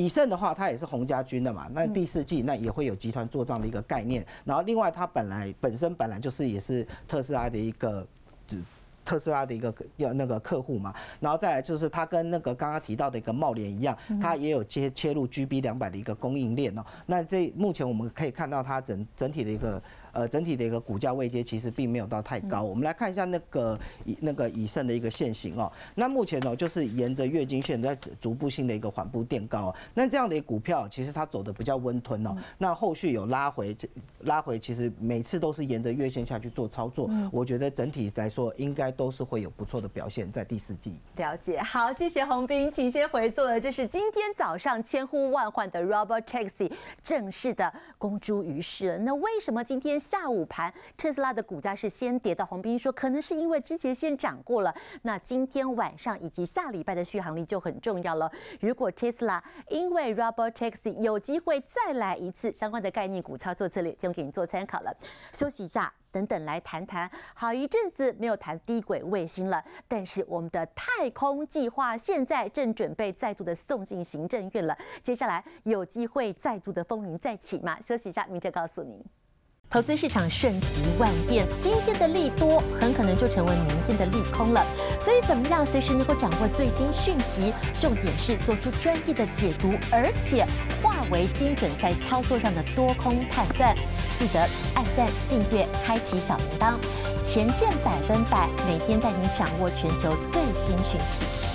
以盛的话，它也是洪家军的嘛，那第4季那也会有集团做账的一个概念。然后另外它本身就是也是特斯拉的一个那个客户嘛，然后再来就是它跟那个刚刚提到的一个茂联一样，它也有切入 GB200的一个供应链哦。那目前我们可以看到它整体的一个股价位阶其实并没有到太高。我们来看一下那个以盛的一个线型哦。那目前哦就是沿着月均线在逐步性的一个缓步垫高。那这样的股票其实它走的比较温吞哦。那后续有拉回，其实每次都是沿着月线下去做操作。我觉得整体来说应该都是会有不错的表现在第4季。 了解，好，谢谢洪彬，请先回座了。这是今天早上千呼万唤的 Robotaxi 正式的公诸于世了。那为什么今天下午盘特斯拉的股价是先跌的？洪彬说，可能是因为之前先涨过了。那今天晚上以及下礼拜的续航力就很重要了。如果 Tesla 因为 Robotaxi 有机会再来一次相关的概念股操作策略，提供给你做参考了。休息一下。等等来谈谈，好一阵子没有谈低轨卫星了，但是我们的太空计划现在正准备再度的送进行政院了，接下来有机会再度的风云再起吗？休息一下，明哲告诉您。投资市场瞬息万变，今天的利多很可能就成为明天的利空了。所以怎么样随时能够掌握最新讯息？重点是做出专业的解读，而且化为精准在操作上的多空判断。记得按赞、订阅、开启小铃铛，前线100%，每天带您掌握全球最新讯息。